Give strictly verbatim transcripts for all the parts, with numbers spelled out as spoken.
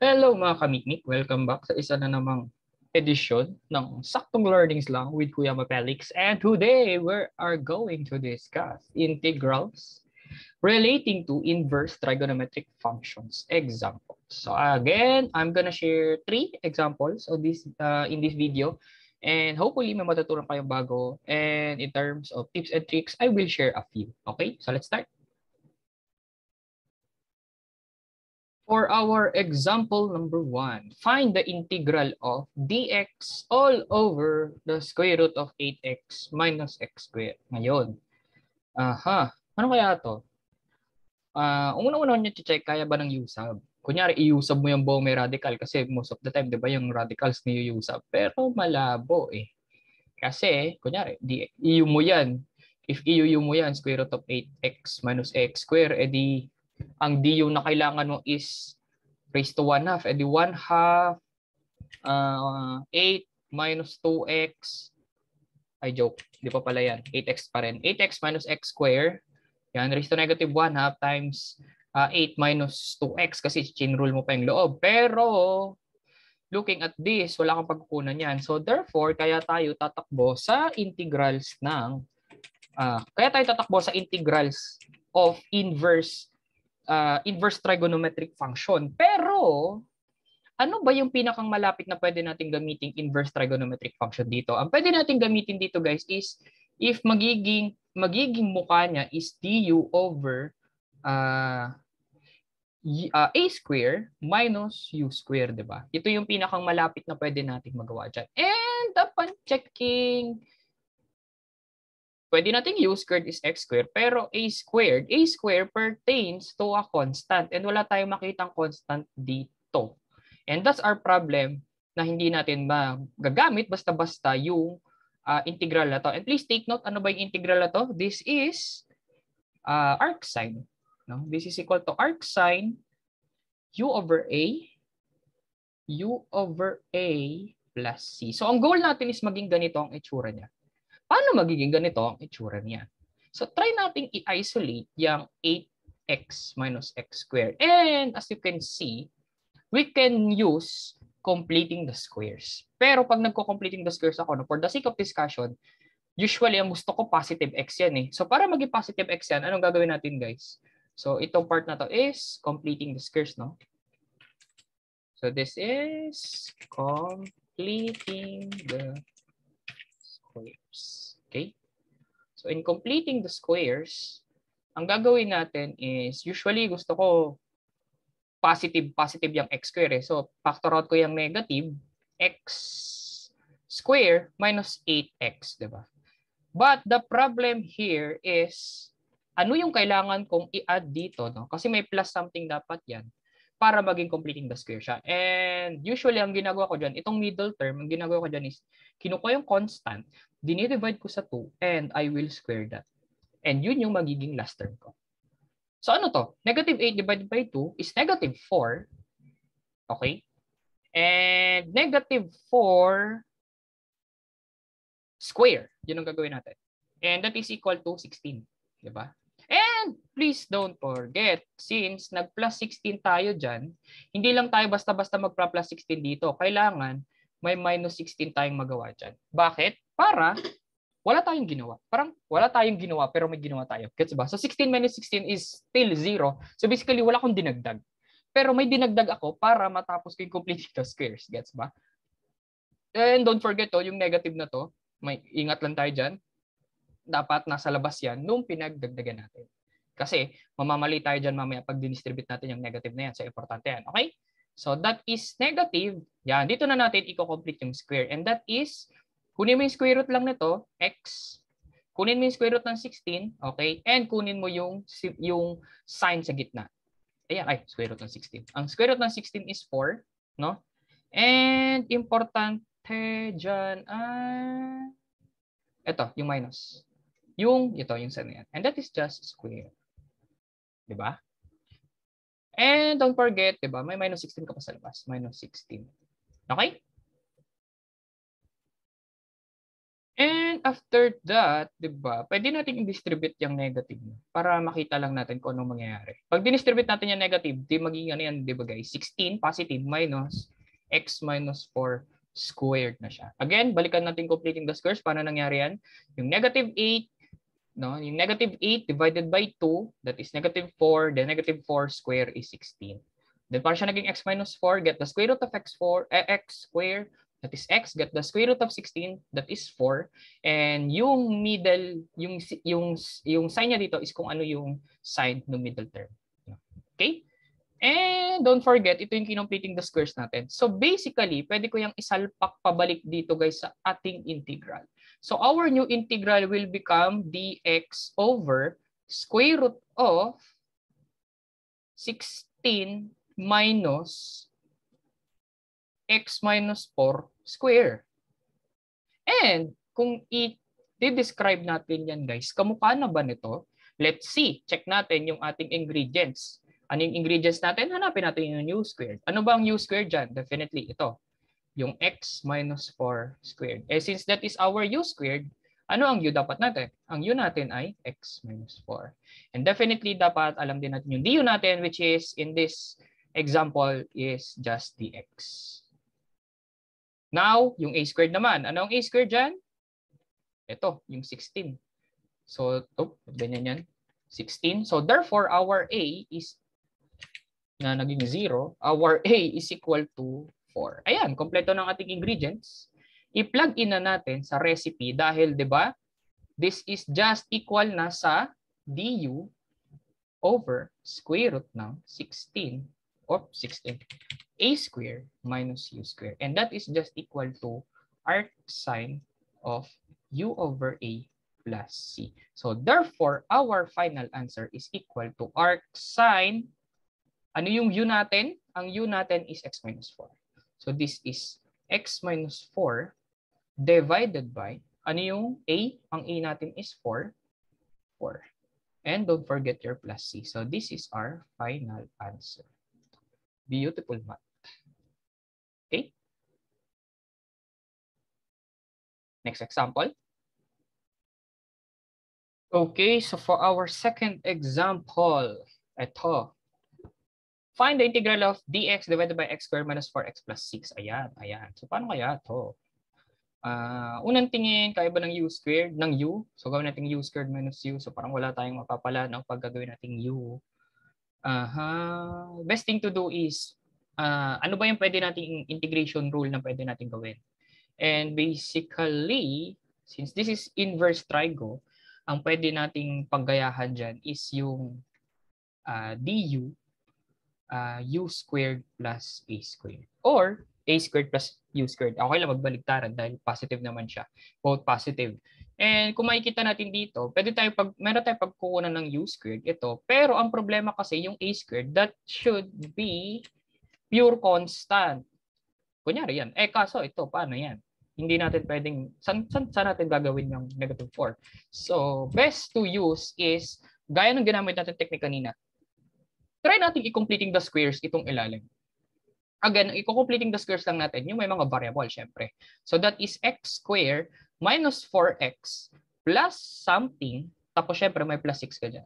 Hello mga kamikmik! Welcome back sa isa na namang edisyon ng Saktong Learnings Lang with Kuya Mapelix. And today we are going to discuss integrals relating to inverse trigonometric functions examples. So again, I'm gonna share three examples of this uh, in this video. And hopefully may matutunan kayong bago. And in terms of tips and tricks, I will share a few. Okay, so let's start. For our example number one, find the integral of dx all over the square root of eight x minus x squared. Ngayon, aha, ano kaya to? Uh, Una-una nyo check, kaya ba ng usab? Kunyari, i-usab mo yung buong may radical kasi most of the time, di ba, yung radicals ni-usab. Pero malabo eh. Kasi, kunyari, i-u mo yan. If i-u mo yan, square root of eight x minus x squared, edi ang du na kailangan mo is raised to one half. Edi one half uh, eight minus two x. Ay, joke. Di pa pala yan. eight x pa rin. eight x minus x squared. Yan, raised to negative one half times uh, eight minus two x kasi chain rule mo pa yung loob. Pero, looking at this, wala kang pagkukunan yan. So, therefore, kaya tayo tatakbo sa integrals ng, uh, kaya tayo tatakbo sa integrals of inverse Uh, inverse trigonometric function. Pero, ano ba yung pinakang malapit na pwede nating gamitin inverse trigonometric function dito? Ang pwede nating gamitin dito, guys, is if magiging magiging mukha niya is du over uh, uh, a square minus u square, di ba? Ito yung pinakang malapit na pwede nating magawa dyan. And upon checking, pwede nating u squared is x squared, pero a squared, a squared pertains to a constant and wala tayong makitang constant dito. And that's our problem na hindi natin magagamit basta-basta yung uh, integral na to. And please take note, ano ba yung integral na to? This is uh, arc sine. No? This is equal to arc sine u over a, u over a plus c. So ang goal natin is maging ganito ang itsura niya. Paano magiging ganito ang itsura niya? So, try nating i-isolate yung eight x minus x squared. And as you can see, we can use completing the squares. Pero pag nagko-completing the squares ako, no, for the sake of discussion, usually ang gusto ko positive x yan eh. So, para maging positive x yan, anong gagawin natin, guys? So, itong part na to is completing the squares, no? So, this is completing the squares. Okay? So, in completing the squares, ang gagawin natin is, usually gusto ko positive, positive yung x square. Eh. So, factor out ko yung negative, x square minus eight x, di ba? But the problem here is, ano yung kailangan kong i-add dito, no? Kasi may plus something dapat yan para maging completing the square siya. And usually, ang ginagawa ko dyan, itong middle term, ang ginagawa ko dyan is, kinukuha yung constant, dinidivide ko sa two, and I will square that. And yun yung magiging last term ko. So ano to? Negative eight divided by two is negative four. Okay? And negative four square. Yun ang gagawin natin. And that is equal to sixteen. Diba? And please don't forget, since nag-plus sixteen tayo dyan, hindi lang tayo basta-basta mag-plus sixteen dito. Kailangan may minus sixteen tayong magawa dyan. Bakit? Para wala tayong ginawa. Parang wala tayong ginawa pero may ginawa tayo. Gets ba? So sixteen minus sixteen is still zero. So basically wala akong dinagdag. Pero may dinagdag ako para matapos ko yung complete the squares. Gets ba? And don't forget to, yung negative na to, may ingat lang tayo dyan. Dapat nasa labas yan nung pinagdagdagan natin. Kasi mamamali tayo dyan mamaya pag dinistribute natin yung negative na yan. So importante yan. Okay? So that is negative. Yan. Dito na natin i-complete yung square. And that is, kunin mo yung square root lang nito, x. Kunin mo yung square root ng sixteen, okay? And kunin mo yung, yung sign sa gitna. Ayan, ay, square root ng sixteen. Ang square root ng sixteen is four, no? And importante dyan, ah, ito, yung minus. Yung, ito, yung sign yan. And that is just square. Diba? And don't forget, diba, may minus sixteen ka pa sa labas. Minus sixteen. Okay? And after that, di ba, pwede natin i-distribute yung negative para makita lang natin kung anong mangyayari. Pag distribute natin yung negative, di magiging ano yan, di ba guys? sixteen positive minus x minus four squared na siya. Again, balikan natin completing the squares. Paano nangyari yan? Yung negative eight, no? Yung negative eight divided by two, that is negative four, then negative four square is sixteen. Then para siya naging x minus four, get the square root of x four, eh, x square, that is x, get the square root of sixteen, that is four. And yung middle, yung yung yung sign niya dito is kung ano yung sign ng middle term. Okay? And don't forget, ito yung kinompleting the squares natin. So basically, pwede ko yung isalpak pabalik dito guys sa ating integral. So our new integral will become dx over square root of sixteen minus x minus four square. And kung i-describe natin yan guys, kamukha na ba nito? Let's see. Check natin yung ating ingredients. Ano yung ingredients natin? Hanapin natin yung u squared. Ano ba ang u squared dyan? Definitely ito. Yung x minus four squared. Eh since that is our u squared, ano ang u dapat natin? Ang u natin ay x minus four. And definitely dapat alam din natin yung du natin, which is in this example is just dx. Now, yung a squared naman. Ano ang a squared dyan? Ito, yung sixteen. So, oh, ganyan yan. sixteen. So, therefore, our a is na naging zero. Our a is equal to four. Ayan, kompleto ng ating ingredients. I-plug in na natin sa recipe dahil, di ba, this is just equal na sa du over square root ng sixteen or sixteen. A squared minus u squared. And that is just equal to arc sine of u over a plus c. So therefore, our final answer is equal to arc sine. Ano yung u natin? Ang u natin is x minus four. So this is x minus four divided by, ano yung a? Ang a natin is four. four. And don't forget your plus c. So this is our final answer. Beautiful math. Okay. Next example. Okay, so for our second example, ito. Find the integral of dx divided by x squared minus four x plus six. Ayan, ayan. So paano kaya ito? Uh, unang tingin, kaya ba ng u squared? Ng u. So gawin natin u squared minus u. So parang wala tayong mapapala no, pag gagawin natin u. Uh-huh. Best thing to do is, uh, ano ba yung pwede nating integration rule na pwede natin gawin? And basically, since this is inverse trigo, ang pwede nating paggayahan dyan is yung uh, du uh, u squared plus a squared. Or a squared plus u squared. Okay lang magbaligtaran dahil positive naman siya. Both positive. And kung makikita natin dito, pwede tayo pag meron tayong pagkukunan ng u squared ito. Pero ang problema kasi yung a squared, that should be pure constant. Kunyari yan. Eh kaso ito, paano yan? Hindi natin pwedeng, saan, saan, saan natin gagawin yung negative four? So, best to use is, gaya ng ginamit natin technique kanina, try natin i-completing the squares itong ilalim. Again, i-completing the squares lang natin, yung may mga variable, syempre. So, that is x squared minus four x plus something, tapos syempre may plus six ka dyan.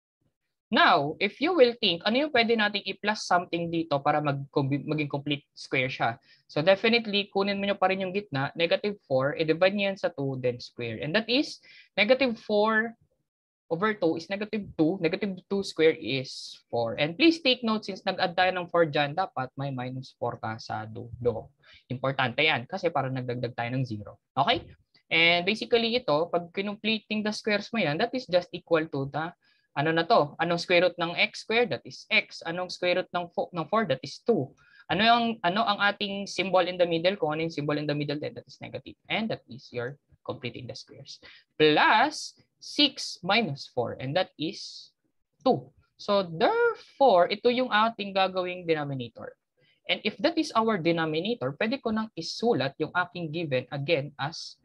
Now, if you will think, ano yung pwede nating i-plus something dito para mag maging complete square siya? So definitely, kunin mo nyo pa rin yung gitna, negative four, i-divide nyo yan sa two, then square. And that is, negative four over two is negative two. Negative two square is four. And please take note, since nag-add tayo ng four dyan, dapat may minus four ka sa dulo. Importante yan, kasi para nagdagdag tayo ng zero. Okay? And basically ito, pag completing the squares mo yan, that is just equal to the ano na to? Anong square root ng x squared? That is x. Anong square root ng four? That is two. Ano yung ano ang ating symbol in the middle? Kung ano yung symbol in the middle, then that is negative. And that is your completing the squares. Plus six minus four. And that is two. So therefore, ito yung ating gagawing denominator. And if that is our denominator, pwede ko nang isulat yung aking given again as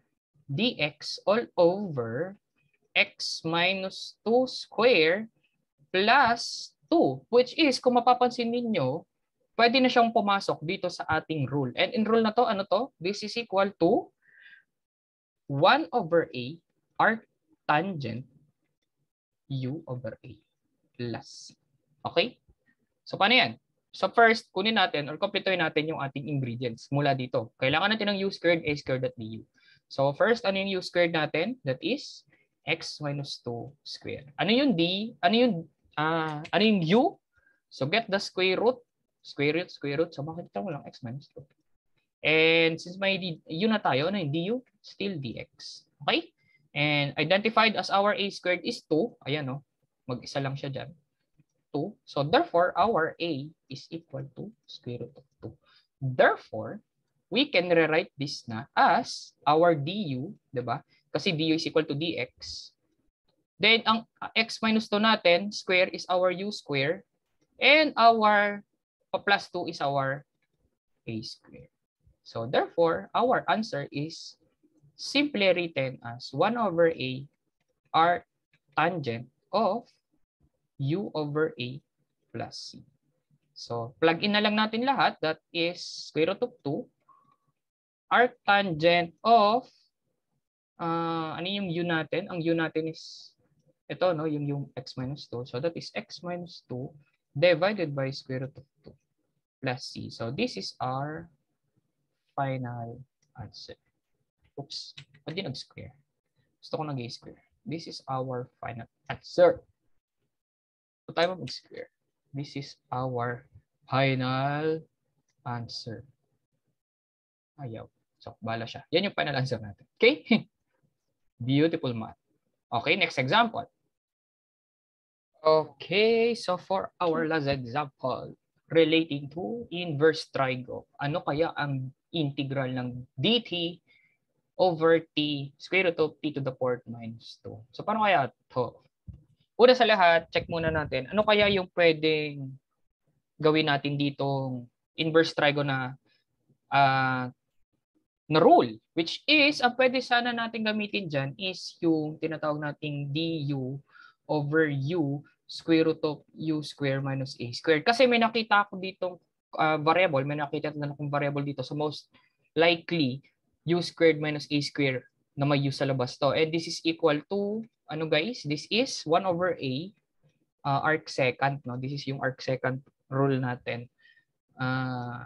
dx all over x minus two square plus two, which is, kung mapapansin ninyo, pwede na siyang pumasok dito sa ating rule. And in rule na to, ano to? This is equal to one over A arctangent U over A plus. Okay? So, paano yan? So, first, kunin natin or kompletuhin natin yung ating ingredients mula dito. Kailangan natin ng U squared, A squared at du. So, first, ano yung U squared natin? That is x minus two squared. Ano yung D? Ano yung, uh, ano yung U? So, get the square root. Square root, square root. So, makikita mo lang x minus two. And since may U na tayo, ano yung du? Still dx. Okay? And identified as our A squared is two. Ayan, no? Mag-isa lang siya dyan. two. So, therefore, our A is equal to square root of two. Therefore, we can rewrite this na as our du, diba? Kasi du is equal to dx. Then, ang x minus two natin, square is our u square. And our uh, plus two is our a square. So, therefore, our answer is simply written as one over a arctangent of u over a plus c. So, plug in na lang natin lahat. That is square root of two arctangent of uh, ano yung u natin? Ang u natin is ito, no? Yung, yung x minus two. So, that is x minus two divided by square root of two plus c. So, this is our final answer. Oops, hindi nag-square. Gusto ko nag-square. This is our final answer. So, tayo mag-square. This is our final answer. Ayaw. So, bala siya. Yan yung final answer natin. Okay? Beautiful math. Okay, next example. Okay, so for our last example, relating to inverse trigo, ano kaya ang integral ng dt over t square root of t to the fourth minus two? So, paano kaya ito? Una sa lahat, check muna natin, ano kaya yung pwedeng gawin natin ditong inverse trigo na uh, na rule, which is, ang pwede sana natin gamitin dyan is yung tinatawag nating du over u square root of u square minus a squared. Kasi may nakita ako ditong uh, variable, may nakita na akong variable dito. So most likely, u squared minus a squared na may u sa labas to. And this is equal to, ano guys, this is one over a uh, arc second. No? This is yung arc second rule natin. Uh,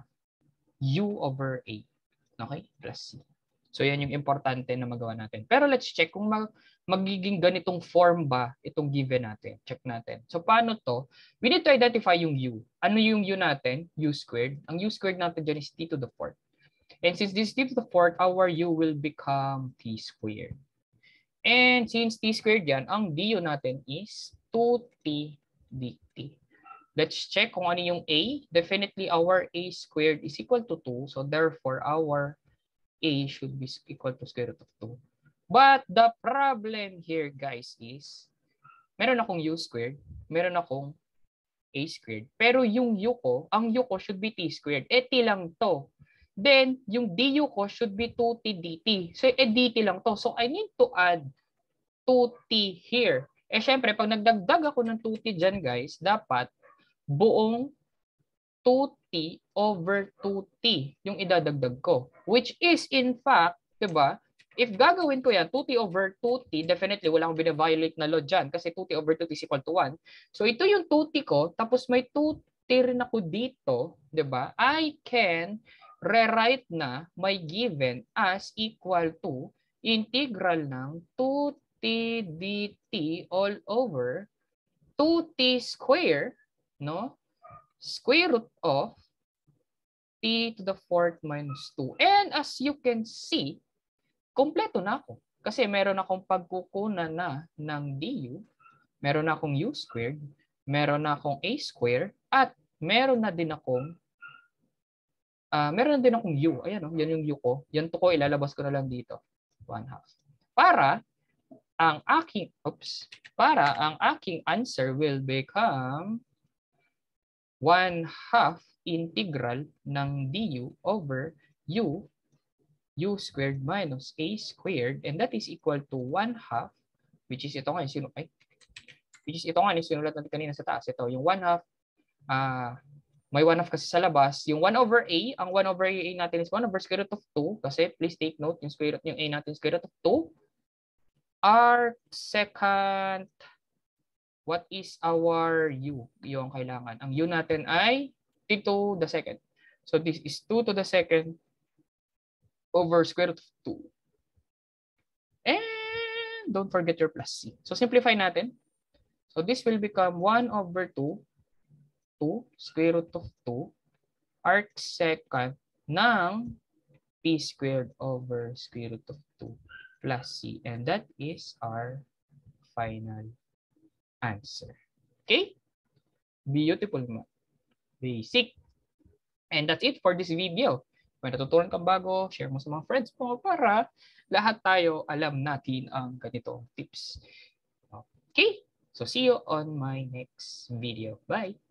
u over a. Okay? Plus c. So, yan yung importante na magawa natin. Pero let's check kung mag magiging ganitong form ba itong given natin. Check natin. So, paano to? We need to identify yung u. Ano yung u natin? U squared. Ang u squared natin dyan is t to the fourth. And since this t to the fourth, our u will become t squared. And since t squared yan, ang du natin is two t dt. Let's check kung ano yung a. Definitely, our a squared is equal to two. So, therefore, our a should be equal to square root of two. But the problem here, guys, is meron akong u squared, meron akong a squared. Pero yung u ko, ang u ko should be t squared. Eh, t lang to. Then, yung du ko should be two t dt. So, eh, dt lang to. So, I need to add two t here. Eh, syempre, pag nagdagdag ako ng two t dyan, guys, dapat buong two t over two t yung idadagdag ko. Which is, in fact, diba, if gagawin ko yan, two t over two t, definitely wala akong bina-violate na law dyan kasi two t over two t is equal to one. So, ito yung two t ko, tapos may two t rin ako dito, diba? I can rewrite na my given as equal to integral ng two t dt all over two t square, no? Square root of t to the fourth minus two. And as you can see, kompleto na ako. Kasi meron akong pagkukunan na ng du, meron na akong u squared, meron na akong a squared, at meron na din akong uh, meron na din akong u. Ayan, oh, yan yung u ko. Yan to ko, ilalabas ko na lang dito. One half. Para ang aking, oops, para ang aking answer will become one half integral ng du over u u squared minus a squared, and that is equal to one half, which is ito nga yung ay, which is ito nga yung sinulat natin kanina sa taas. Ito yung one half uh, may one half kasi sa labas. Yung one over a, ang one over a natin is one over square root of two. Kasi please take note, yung square root yung a natin is square root of two. Arc secant, what is our u? Yung kailangan. Ang u natin ay t to the second. So this is two to the second over square root of two. And don't forget your plus c. So simplify natin. So this will become one over two, two square root of two, arc secant ng p squared over square root of two plus c. And that is our final answer. Okay? Beautiful mo. Basic. And that's it for this video. Kung natutunan ka bago, share mo sa mga friends mo para lahat tayo alam natin ang ganitong tips. Okay? So see you on my next video. Bye!